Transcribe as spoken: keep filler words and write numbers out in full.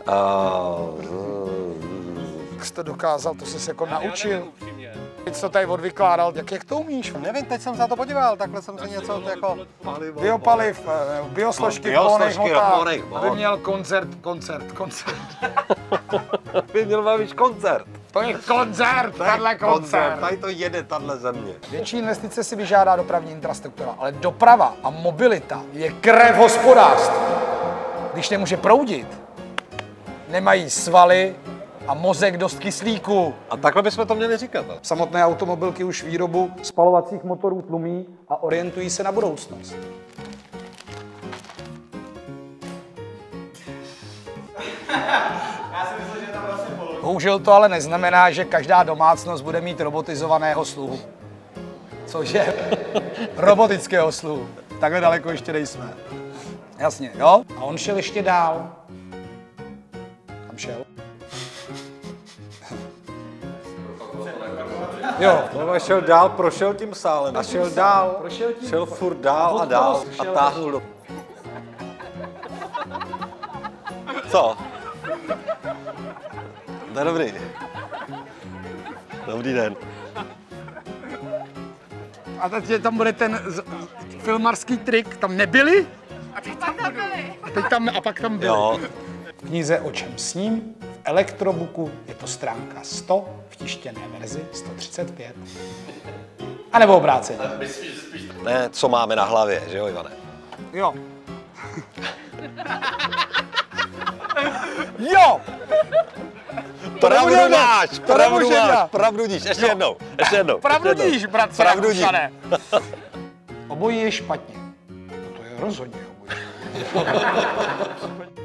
Jak jsi to dokázal, to jsi se jako naučil. Teď jsi to tady odvykládal, jak, jak to umíš? Nevím, teď jsem se na to podíval, takhle jsem si něco jako... Biopaliv, biosložky v pohonných hmotách. Aby měl koncert, koncert, koncert. By měl vám víc koncert. To je koncert, tahle koncert. Tady to jede, tahle země. Větší investice si vyžádá dopravní infrastruktura, ale doprava a mobilita je krev hospodářství. Když nemůže proudit, nemají svaly a mozek dost kyslíku. A takhle bychom to měli říkat. Ne? Samotné automobilky už výrobu spalovacích motorů tlumí a orientují se na budoucnost. Bohužel to ale neznamená, že každá domácnost bude mít robotizovaného sluhu. Cože? Robotického sluhu. Takhle daleko ještě nejsme. Jasně, jo? A on šel ještě dál. Kam šel? Jo. On šel dál, prošel tím sálem. A šel dál. Prošel tím. Šel furt dál a dál a táhnul do... Co? To je dobrý. Dobrý den. A teď tam bude ten z, filmarský trik, tam nebyli? A teď tam byli. A, teď tam, a pak tam byli. Jo. V knize O čem sním, v elektrobooku je to stránka sto, v tištěné verzi sto třicet pět. A nebo obráceně. Ne, co máme na hlavě, že jo, Ivane? Jo. Jo! Pravdu máš, to pravdu nemůžu máš, dělat. pravdu díš, ještě jednou, ještě jednou. Pravdu díš, bratře, pravdu díš. Obojí je špatně. No to je rozhodně obojí.